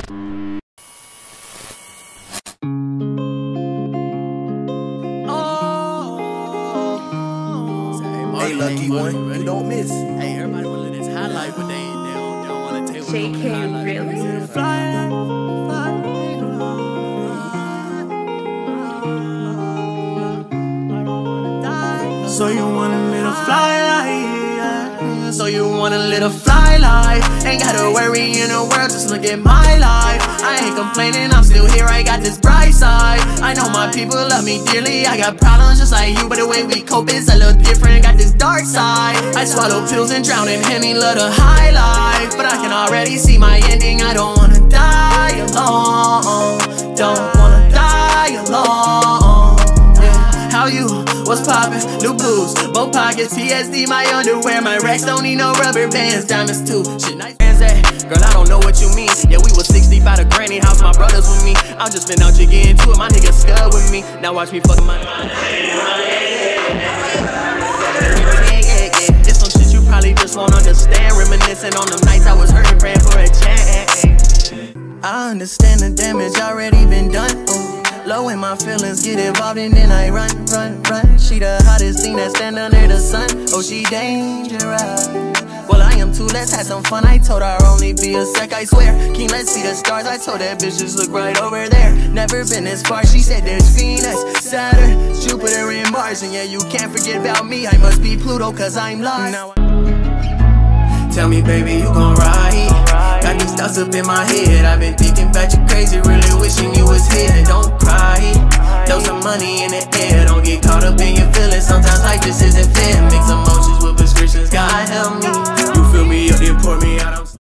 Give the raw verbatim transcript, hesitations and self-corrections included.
Hey, lucky one, you don't miss. Hey, everybody wanna let this highlight, but they, they don't, they don't wanna take J K, really? Fly, fly, so you wanna live a fly life, so you wanna live a fly life. Ain't gotta worry in the world, just look at my life. I ain't complaining, I'm still here, I got this bright side. I know my people love me dearly, I got problems just like you, but the way we cope is a little different. Got this dark side, I swallow pills and drown in Henny, love the high life. But I can already see my ending, I don't wanna die alone. Don't wanna die alone. Yeah, how you? What's poppin'? New blues, both pockets, P S D, my underwear, my racks don't need no rubber bands, diamonds too. Shit, nice bands at. Girl, I don't know what you mean. Yeah, we was six deep out of granny house, my brothers with me. I've just been out here getting to it, my niggas scud with me. Now watch me fuck my. It's some shit you probably just won't understand. Reminiscing on them nights I was hurting, praying for a chance. I understand the damage already been done. Ooh. Low in my feelings, get involved and then I run, run, run. She the hottest thing that stand under the sun. Oh, she dangerous. Well, I am too, let's have some fun. I told her only be a sec, I swear. King, let's see the stars. I told that bitch just look right over there. Never been this far, she said there's Venus, Saturn, Jupiter, and Mars. And yeah, you can't forget about me, I must be Pluto, cause I'm lost. Now tell me, baby, you gon' ride. Got these thoughts up in my head, I've been thinking about you crazy, really wishing you was here. Don't cry, throw some money in the air, don't get caught up in your feelings. Sometimes life just isn't fair, mix emotions with prescriptions, God help me. You fill me up, then pour me out.